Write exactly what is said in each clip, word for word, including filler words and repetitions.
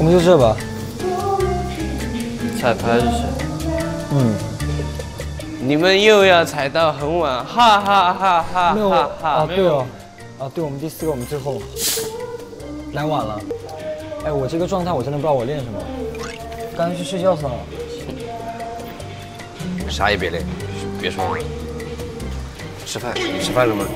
我们就这吧。 彩排是谁？ 嗯。 你们又要踩到很晚，哈哈哈哈！ 没有哈哈啊，对哦，啊，对，我们第四个，我们最后来晚了。哎，我这个状态，我真的不知道我练什么，赶紧去睡觉算了。 啥也别练，别说了。吃饭，你吃饭了吗？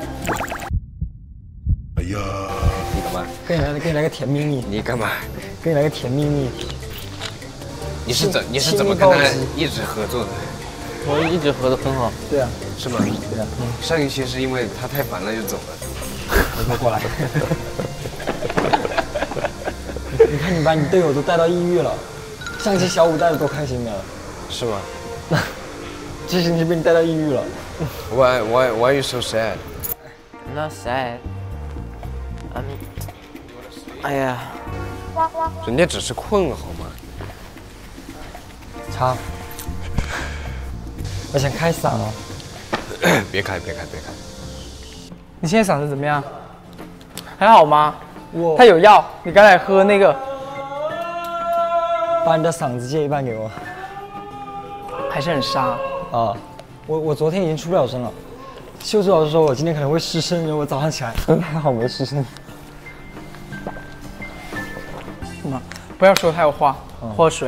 哎呀，你干嘛？ 给你来，给你来个甜蜜蜜。 你干嘛？ 给你来个甜蜜蜜。 你是怎你是怎么跟他一直合作的？ 我一直合得很好。 对啊。 是吗？ 对啊。 嗯。上一期是因为他太烦了就走了。 我快过来。你看你把你队友都带到抑郁了，上期小五带的多开心啊。 是吗？ 这星期被你带到抑郁了。 Why why why are you so sad? Not sad. I mean， 哎呀， 人家只是困了好吗？ 茶。我想开嗓了。 别开别开别开。 你现在嗓子怎么样？还好吗？ 我他有药，你刚才喝那个。 把你的嗓子借一半给我。 还是很沙。 啊，我我昨天已经出不了声了。秀智老师说我今天可能会失声，然后我早上起来，还好没失声。 什么？不要说太有话，喝水。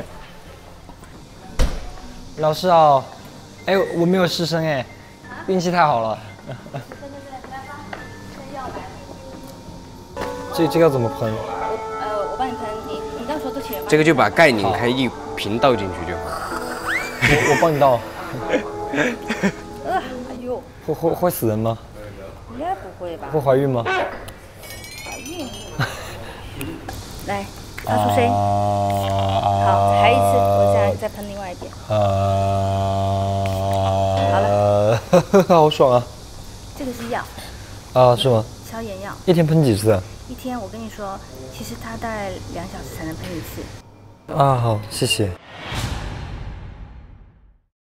老师啊，哎，我没有失声哎，运气太好了。对对对，来吧，这药来了。这这个要怎么喷？ 我呃，我帮你喷，你你到时候都起来。 这个就把钙拧开一瓶倒进去就好。 我我帮你倒。 呃，哎呦。 会会会死人吗？ 应该不会吧？ 会怀孕吗？ 怀孕。来，发出声音。好，还一次，我再再喷另外一边。好了。 好爽啊！ 这个是药。 啊，是吗？ 消炎药。 一天喷几次啊？ 一天，我跟你说，其实它大概两小时才能喷一次。 啊，好，谢谢。